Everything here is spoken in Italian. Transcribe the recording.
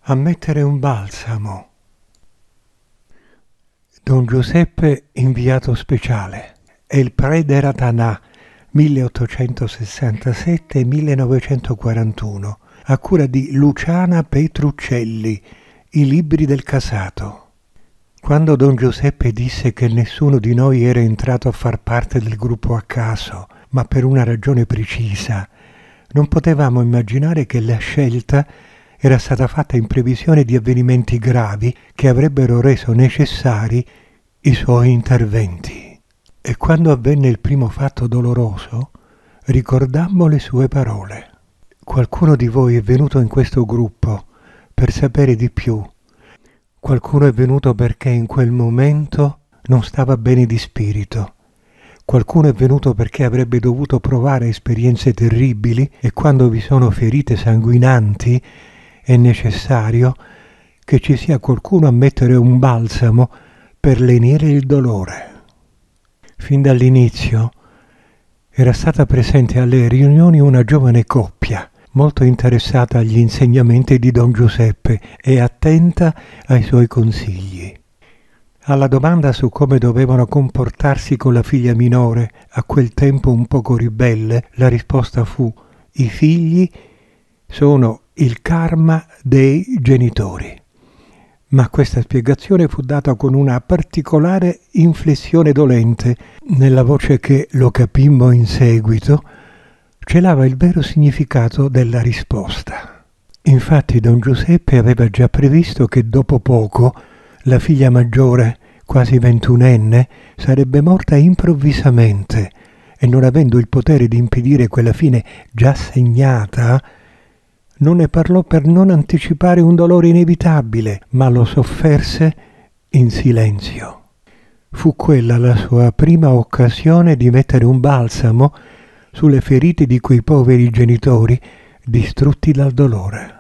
a mettere un balsamo. Don Giuseppe inviato speciale. El Prede Ratanà, 1867-1941, a cura di Luciana Petruccelli, I libri del casato. Quando Don Giuseppe disse che nessuno di noi era entrato a far parte del gruppo a caso, ma per una ragione precisa, non potevamo immaginare che la scelta era stata fatta in previsione di avvenimenti gravi che avrebbero reso necessari i suoi interventi. E quando avvenne il primo fatto doloroso, ricordammo le sue parole. Qualcuno di voi è venuto in questo gruppo per sapere di più. Qualcuno è venuto perché in quel momento non stava bene di spirito. Qualcuno è venuto perché avrebbe dovuto provare esperienze terribili e quando vi sono ferite sanguinanti è necessario che ci sia qualcuno a mettere un balsamo per lenire il dolore. Fin dall'inizio era stata presente alle riunioni una giovane coppia, molto interessata agli insegnamenti di Don Giuseppe e attenta ai suoi consigli. Alla domanda su come dovevano comportarsi con la figlia minore, a quel tempo un poco ribelle, la risposta fu: i figli sono il karma dei genitori. Ma questa spiegazione fu data con una particolare inflessione dolente, nella voce che, lo capimmo in seguito, celava il vero significato della risposta. Infatti Don Giuseppe aveva già previsto che dopo poco la figlia maggiore, quasi 21enne, sarebbe morta improvvisamente e non avendo il potere di impedire quella fine già segnata, non ne parlò per non anticipare un dolore inevitabile, ma lo sofferse in silenzio. Fu quella la sua prima occasione di mettere un balsamo sulle ferite di quei poveri genitori distrutti dal dolore.